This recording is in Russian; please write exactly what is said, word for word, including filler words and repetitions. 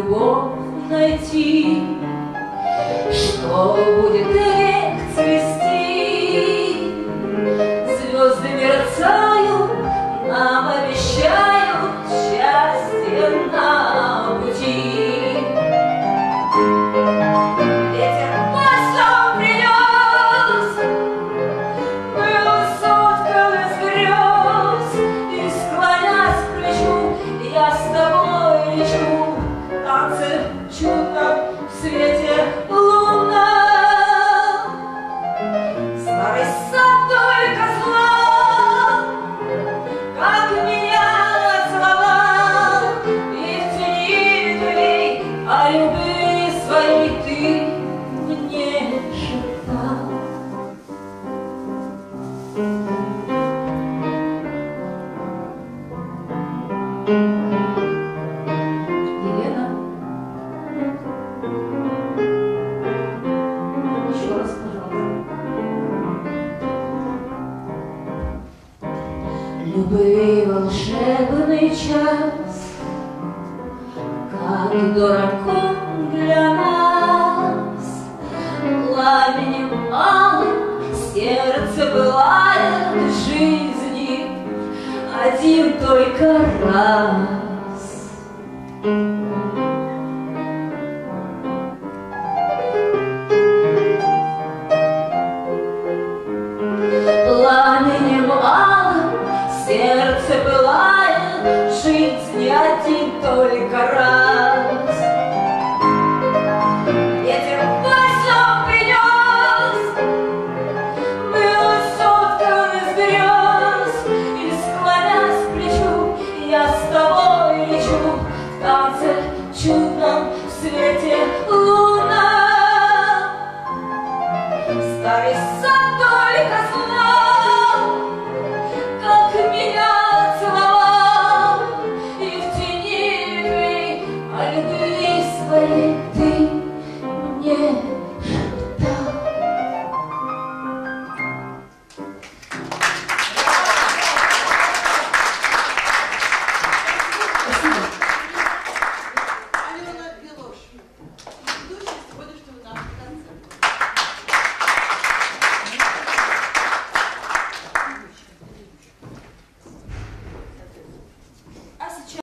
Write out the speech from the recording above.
любовь найти, что будет век цвести. Звезды мерцают, нам обещают счастье на пути. Ветер маслом принес высот колес грез, и склонясь к плечу, я с тобой лечу в танце чудном в свете лунном. Старый сад только зла, как меня назвала, и в тени ветвей о любви своей ты мне шептал. Елена, еще раз, пожалуйста. Любви волшебный час, как дорог он для нас. Пламенем малым сердце пылает жизни один только раз. Пламенем алым сердце пылает жизни один только раз.